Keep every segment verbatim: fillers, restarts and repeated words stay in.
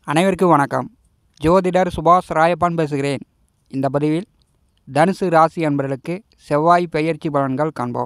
அனைவருக்கும் வணக்கம். ஜோதிடர் சுபாஷ் ராயப்பன் பேசுகிறேன். இந்த பதிவில் தனுசு ராசி அன்பர்களுக்கு செவ்வாய் பெயர்ச்சி பலன்கள் காண்போம்.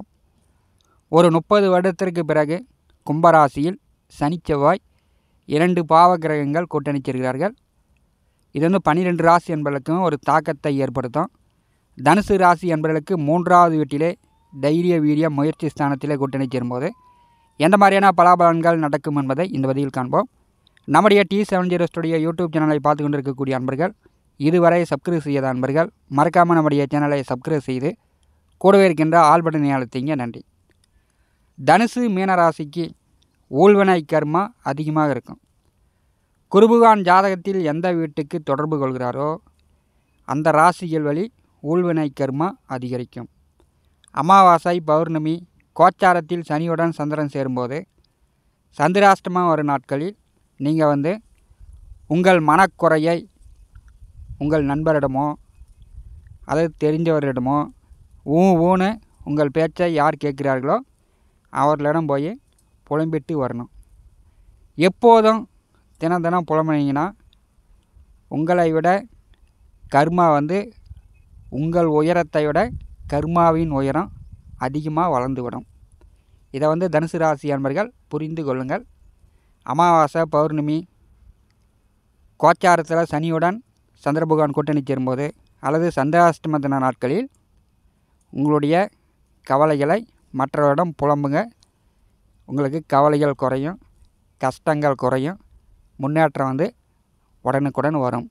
ஒரு முப்பது வருடத்திற்கு பிறகு கும்பராசியில் சனி செவ்வாய் இரண்டு பாவ கிரகங்கள் கூட்டணி சேர்கிறார்கள். இது வந்து பன்னிரெண்டு ராசி அன்பர்களுக்கும் ஒரு தாக்கத்தை ஏற்படுத்தும். தனுசு ராசி அன்பர்களுக்கு மூன்றாவது வீட்டிலே தைரிய வீரிய முயற்சி ஸ்தானத்திலே கூட்டணி சேரும்போது எந்த மாதிரியான பலாபலன்கள் நடக்கும் என்பதை இந்த பதிவில் காண்போம். நம்முடைய T seven zero studio YouTube சேனலை பார்த்து கொண்டிருக்கக்கூடிய அன்பர்கள், இதுவரை சப்ஸ்கிரைப் செய்யாத அன்பர்கள் மறக்காமல் நம்முடைய சேனலை சப்ஸ்கிரைப் செய்து கூடவே இருக்கின்ற ஆல் பட்டனை அழுத்திங்க. நன்றி. தனுசு மீனராசிக்கு ஊழ்வினை கர்மா அதிகமாக இருக்கும். குருபகான் ஜாதகத்தில் எந்த வீட்டுக்கு தொடர்பு கொள்கிறாரோ அந்த ராசிகள் வழி ஊழ்வினை கர்மா அதிகரிக்கும். அமாவாசை, பௌர்ணமி, கோச்சாரத்தில் சனியுடன் சந்திரன் சேரும்போது சந்திராஷ்டமம் வரும் நாட்களில் நீங்கள் வந்து உங்கள் மனக்குறையை உங்கள் நண்பரிடமோ அல்லது தெரிஞ்சவரிடமோ ஊ ஊன்னு உங்கள் பேச்சை யார் கேட்குறார்களோ அவர்களிடம் போய் புலம்பிட்டு வரணும். எப்போதும் தினம் தினம் புலம்பினீங்கன்னா உங்களை விட கர்மா வந்து உங்கள் உயரத்தை விட கர்மாவின் உயரம் அதிகமாக வளர்ந்து விடும். இதை வந்து தனுசு ராசி அன்பர்கள் புரிந்து கொள்ளுங்கள். அமாவாசை, பௌர்ணமி, கோச்சாரத்தில் சனியுடன் சந்திர பகவான் கூட்டணி சேரும்போது அல்லது சந்திராஷ்டம தின நாட்களில் உங்களுடைய கவலைகளை மற்றவரிடம் புலம்புங்க. உங்களுக்கு கவலைகள் குறையும், கஷ்டங்கள் குறையும், முன்னேற்றம் வந்து உடனுக்குடன் வரும்.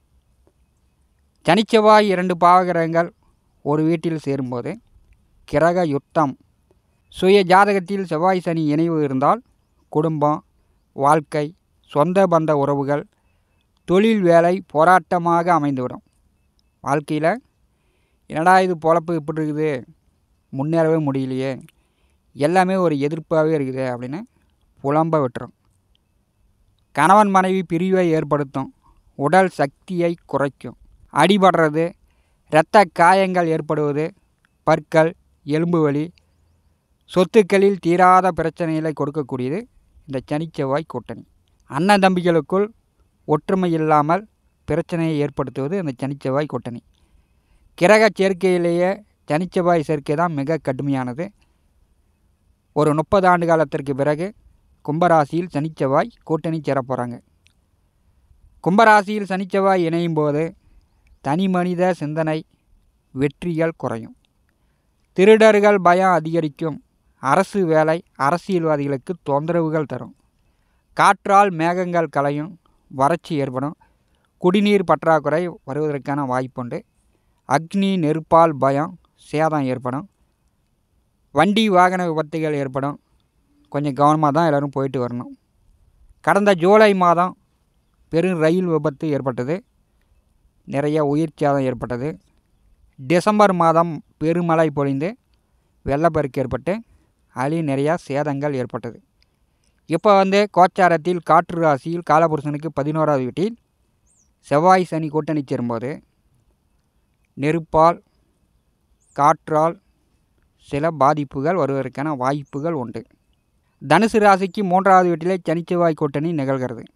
சனிச்செவ்வாய் இரண்டு பாவகிரகங்கள் ஒரு வீட்டில் சேரும்போது கிரக யுத்தம். சுய ஜாதகத்தில் செவ்வாய் சனி இணைவு இருந்தால் குடும்பம், வாழ்க்கை, சொந்த பந்த உறவுகள், தொழில், வேலை போராட்டமாக அமைந்துவிடும். வாழ்க்கையில் என்னடா இது பொழப்பு இப்படி இருக்குது, முன்னேறவே முடியலையே, எல்லாமே ஒரு எதிர்ப்பாகவே இருக்குது அப்படின்னு புலம்ப விட்டுரும். கணவன் மனைவி பிரிவை ஏற்படுத்தும். உடல் சக்தியை குறைக்கும். அடிபடுறது, இரத்த காயங்கள் ஏற்படுவது, பற்கள், எலும்பு வலி, சொத்துக்களில் தீராத பிரச்சனைகளை கொடுக்கக்கூடியது இந்த சனிச்செவ்வாய் கூட்டணி. அண்ணன் தம்பிகளுக்குள் ஒற்றுமை இல்லாமல் பிரச்சனையை ஏற்படுத்துவது இந்த சனிச்செவ்வாய் கூட்டணி. கிரக சேர்க்கையிலேயே சனிச்செவ்வாய் சேர்க்கை தான் மிக கடுமையானது. ஒரு முப்பது ஆண்டு காலத்திற்கு பிறகு கும்பராசியில் சனிச்செவ்வாய் கூட்டணி சேர போகிறாங்க. கும்பராசியில் சனிச்செவ்வாய் இணையும் போது தனி மனித சிந்தனை, வெற்றிகள் குறையும். திருடர்கள் பயம் அதிகரிக்கும். அரசு வேலை அரசியல்வாதிகளுக்கு தொந்தரவுகள் தரும். காற்றால் மேகங்கள் கலையும். வறட்சி ஏற்படும். குடிநீர் பற்றாக்குறை வருவதற்கான வாய்ப்புண்டு. அக்னி, நெருப்பால் பயம், சேதம் ஏற்படும். வண்டி வாகன விபத்துகள் ஏற்படும். கொஞ்சம் கவனமாக தான் எல்லோரும் போயிட்டு வரணும். கடந்த ஜூலை மாதம் பெரும் ரயில் விபத்து ஏற்பட்டது. நிறைய உயிர் சேதம் ஏற்பட்டது. டிசம்பர் மாதம் பெருமழை பொழிந்து வெள்ளப்பெருக்கு ஏற்பட்டு அழி நிறையா சேதங்கள் ஏற்பட்டது. இப்போ வந்து கோச்சாரத்தில் காற்று ராசியில் காலபுருஷனுக்கு பதினோராவது வீட்டில் செவ்வாய் சனி கூட்டணி சேரும்போது நெருப்பால், காற்றால் சில பாதிப்புகள் வருவதற்கான வாய்ப்புகள் உண்டு. தனுசு ராசிக்கு மூன்றாவது வீட்டிலே சனிச்செவ்வாய் கூட்டணி நிகழ்கிறது.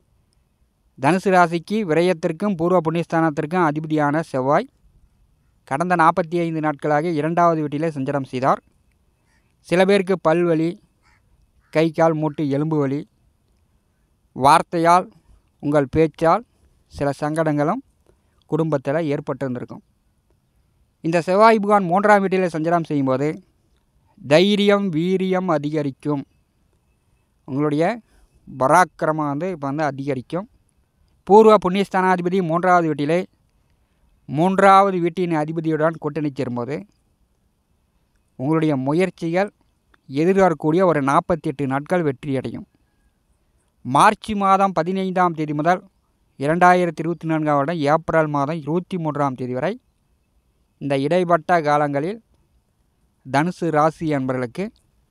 தனுசு ராசிக்கு விரயத்திற்கும் பூர்வ புண்ணியஸ்தானத்திற்கும் அதிபதியான செவ்வாய் கடந்த நாற்பத்தி ஐந்து நாட்களாக இரண்டாவது வீட்டிலே சஞ்சாரம் செய்தார். சில பேருக்கு பல்வலி, கை கால் மூட்டு எலும்பு வலி, வார்த்தையால் உங்கள் பேச்சால் சில சங்கடங்களும் குடும்பத்தில் ஏற்பட்டிருந்திருக்கும். இந்த செவ்வாய் பகவான் மூன்றாம் வீட்டில் சஞ்சாரம் செய்யும்போது தைரியம், வீரியம் அதிகரிக்கும். உங்களுடைய பராக்கிரமம் வந்து இப்போ வந்து அதிகரிக்கும். பூர்வ புண்ணியஸ்தானாதிபதி மூன்றாவது வீட்டிலே மூன்றாவது வீட்டின் அதிபதியுடன் கூட்டணி சேரும்போது உங்களுடைய முயற்சிகள் எதிர்வரக்கூடிய ஒரு நாற்பத்தி எட்டு நாட்கள் வெற்றியடையும். மார்ச் மாதம் பதினைந்தாம் தேதி முதல் இரண்டாயிரத்தி இருபத்தி நான்காம் வருடம் ஏப்ரல் மாதம் இருபத்தி மூன்றாம் தேதி வரை இந்த இடைப்பட்ட காலங்களில் தனுசு ராசி என்பவர்களுக்கு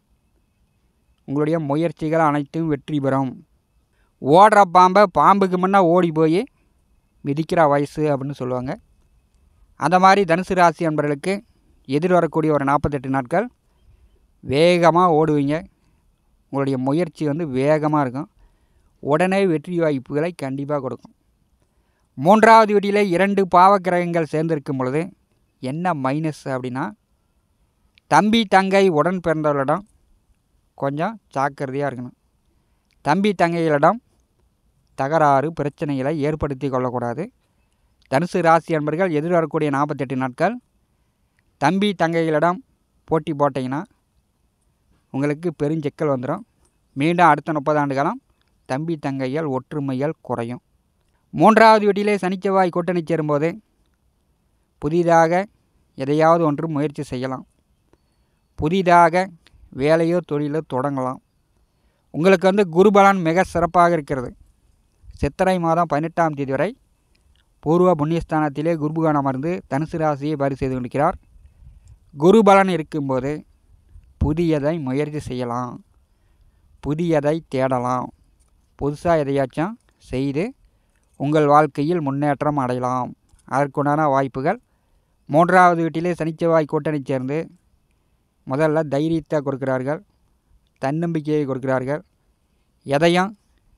உங்களுடைய முயற்சிகள் அனைத்தும் வெற்றி பெறும். ஓடுற பாம்பை பாம்புக்கு முன்னே ஓடி போய் மிதிக்கிற வயசு அப்படின்னு சொல்லுவாங்க. அந்த மாதிரி தனுசு ராசி என்பவர்களுக்கு எதிர்வரக்கூடிய ஒரு நாற்பத்தெட்டு நாட்கள் வேகமாக ஓடுவீங்க. உங்களுடைய முயற்சி வந்து வேகமாக இருக்கும். உடனே வெற்றி வாய்ப்புகளை கண்டிப்பாக கொடுக்கும். மூன்றாவது வீட்டிலே இரண்டு பாவக்கிரகங்கள் சேர்ந்திருக்கும் பொழுது என்ன மைனஸ் அப்படின்னா, தம்பி தங்கை உடன் பிறந்தவர்களிடம் கொஞ்சம் ஜாக்கிரதையாக இருக்கணும். தம்பி தங்கைகளிடம் தகராறு பிரச்சனைகளை ஏற்படுத்தி கொள்ளக்கூடாது. தனுசு ராசி அன்பர்கள் எதிர்வரக்கூடிய நாற்பத்தெட்டு நாட்கள் தம்பி தங்கைகளிடம் போட்டி போட்டிங்கன்னா உங்களுக்கு பெருஞ்சிக்கல் வந்துடும். மீண்டும் அடுத்த முப்பது ஆண்டு காலம் தம்பி தங்கைகள் ஒற்றுமைகள் குறையும். மூன்றாவது வீட்டிலே சனிச்செவ்வாய் கூட்டணி சேரும்போது புதிதாக எதையாவது ஒன்று முயற்சி செய்யலாம். புதிதாக வேலையோ தொழிலோ தொடங்கலாம். உங்களுக்கு வந்து குருபலன் மிக சிறப்பாக இருக்கிறது. சித்திரை மாதம் பதினெட்டாம் தேதி வரை பூர்வ புண்ணியஸ்தானத்திலே குருபகவான் அமர்ந்து தனுசு ராசியை பரிசு செய்து கொண்டிருக்கிறார். குருபலன் இருக்கும்போது புதியதை முயற்சி செய்யலாம், புதியதை தேடலாம், புதுசாக எதையாச்சும் செய்து உங்கள் வாழ்க்கையில் முன்னேற்றம் அடையலாம். அதற்குண்டான வாய்ப்புகள் மூன்றாவது வீட்டிலே சனிச்செவ்வாய் கூட்டணி சேர்ந்து முதல்ல தைரியத்தை கொடுக்கிறார்கள், தன்னம்பிக்கையை கொடுக்கிறார்கள். எதையும்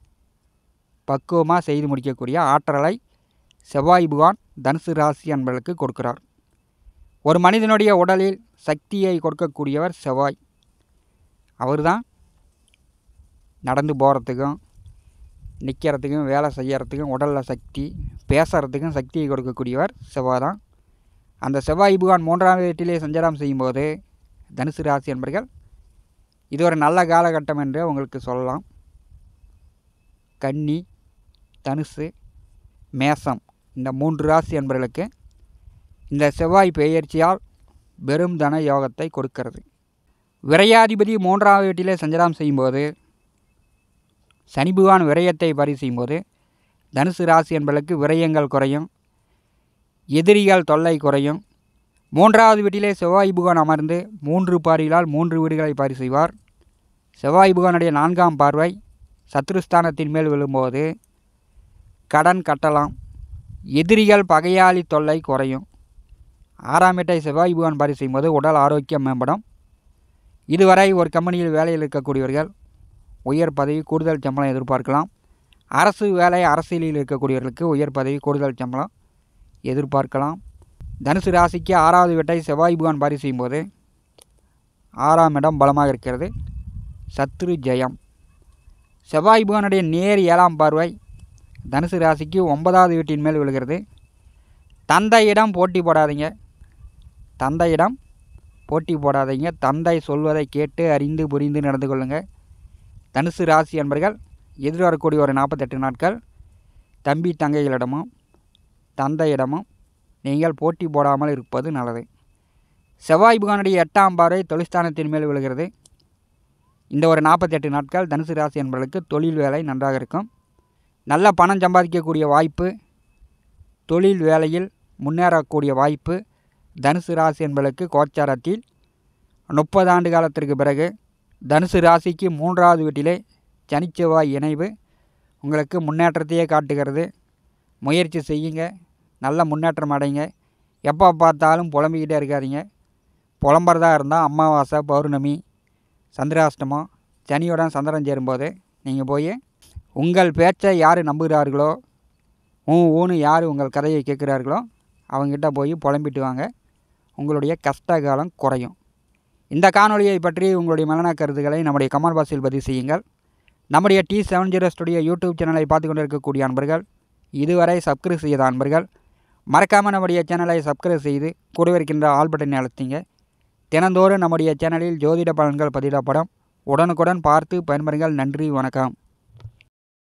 பக்குவமாக செய்து முடிக்கக்கூடிய ஆற்றலை செவ்வாய் பகவான் தனுசு ராசி அன்பர்களுக்கு கொடுக்கிறார். ஒரு மனிதனுடைய உடலில் சக்தியை கொடுக்கக்கூடியவர் செவ்வாய். அவர் தான் நடந்து போகிறதுக்கும் நிற்கிறதுக்கும் வேலை செய்யறதுக்கும் உடலில் சக்தி, பேசுகிறதுக்கும் சக்தியை கொடுக்கக்கூடியவர் செவ்வாய் தான். அந்த செவ்வாய் பகவான் மூன்றாம் வீட்டிலே சஞ்சாரம் செய்யும்போது தனுசு ராசி அன்பர்கள் இது ஒரு நல்ல காலகட்டம் என்று உங்களுக்கு சொல்லலாம். கன்னி, தனுசு, மேசம் இந்த மூன்று ராசி அன்பர்களுக்கு இந்த செவ்வாய் பெயர்ச்சியால் பெரும் தன யோகத்தை கொடுக்கிறது. விரையாதிபதி மூன்றாவது வீட்டிலே சஞ்சாரம் செய்யும்போது சனி பகவான் விரயத்தை பரி செய்யும்போது தனுசு ராசி என்பதற்கு விரயங்கள் குறையும், எதிரிகள் தொல்லை குறையும். மூன்றாவது வீட்டிலே செவ்வாய் பகவான் அமர்ந்து மூன்று பார்வையால் மூன்று வீடுகளை பரி செய்வார். செவ்வாய் பகவானுடைய நான்காம் பார்வை சத்ருஸ்தானத்தின் மேல் விழும்போது கடன் கட்டலாம், எதிரிகள் பகையாளி தொல்லை குறையும். ஆறாம் வீட்டை செவ்வாய் பகவான் பரி செய்யும்போது உடல் ஆரோக்கியம் மேம்படும். இதுவரை ஒரு கம்பெனியில் வேலையில் இருக்கக்கூடியவர்கள் உயர் பதவி கூடுதல் சம்பளம் எதிர்பார்க்கலாம். அரசு வேலை அரசியலில் இருக்கக்கூடியவர்களுக்கு உயர் பதவி கூடுதல் சம்பளம் எதிர்பார்க்கலாம். தனுசு ராசிக்கு ஆறாவது வீட்டை செவ்வாய் பகவான் பரி செய்யும்போது ஆறாம் இடம் பலமாக இருக்கிறது, சத்ரு ஜெயம். செவ்வாய் பகவானுடைய நேர் ஏழாம் பார்வை தனுசு ராசிக்கு ஒன்பதாவது வீட்டின் மேல் விழுகிறது. தந்தையிடம் போட்டி போடாதீங்க, தந்தையிடம் போட்டி போடாதீங்க தந்தை சொல்வதை கேட்டு அறிந்து புரிந்து நடந்து கொள்ளுங்கள். தனுசு ராசி என்பர்கள் எதிர்வரக்கூடிய ஒரு நாற்பத்தெட்டு நாட்கள் தம்பி தங்கைகளிடமும் தந்தையிடமும் நீங்கள் போட்டி போடாமல் இருப்பது நல்லது. செவ்வாய் பகவானுடைய எட்டாம் பார்வை தொழிற்ஸ்தானத்தின் மேல் விழுகிறது. இந்த ஒரு நாற்பத்தெட்டு நாட்கள் தனுசு ராசி என்பவர்களுக்கு தொழில் வேலை நன்றாக இருக்கும். நல்ல பணம் சம்பாதிக்கக்கூடிய வாய்ப்பு, தொழில் வேலையில் முன்னேறக்கூடிய வாய்ப்பு தனுசு ராசி என்பவர்களுக்கு கோச்சாரத்தில் முப்பது ஆண்டு காலத்திற்கு பிறகு தனுசு ராசிக்கு மூன்றாவது வீட்டிலே சனிச்செவ்வாய் இணைவு உங்களுக்கு முன்னேற்றத்தையே காட்டுகிறது. முயற்சி செய்யுங்க, நல்ல முன்னேற்றம் அடைங்க. எப்போ பார்த்தாலும் புலம்பிக்கிட்டே இருக்காதீங்க. புலம்புறதா இருந்தால் அமாவாசை, பௌர்ணமி, சந்திராஷ்டமம், சனியுடன் சந்திரன் சேரும்போது நீங்கள் போய் உங்கள் பேச்சை யார் நம்புகிறார்களோ, ஊ ஊன்னு யார் உங்கள் கதையை கேட்குறார்களோ அவங்ககிட்ட போய் புலம்பிட்டு வாங்க. உங்களுடைய கஷ்ட காலம் குறையும். இந்த காணொலியை பற்றி உங்களுடைய மனன கருத்துக்களை நம்முடைய கமெண்ட் பாக்ஸில் பதிவு செய்யுங்கள். நம்முடைய T seven zero studio YouTube சேனலை பார்த்து கொண்டு இருக்கக்கூடிய அன்பர்கள், இதுவரை சப்ஸ்கிரைப் செய்த அன்பர்கள் மறக்காமல் நம்முடைய சேனலை சப்ஸ்கிரைப் செய்து கூடவே இருக்கின்ற ஆல் பட்டனை அழுத்திங்க. தினந்தோறும் நம்முடைய சேனலில் ஜோதிட பலன்கள் பதிவிடப்படும். உடனுக்குடன் பார்த்து பயன்பெறுங்கள். நன்றி, வணக்கம்.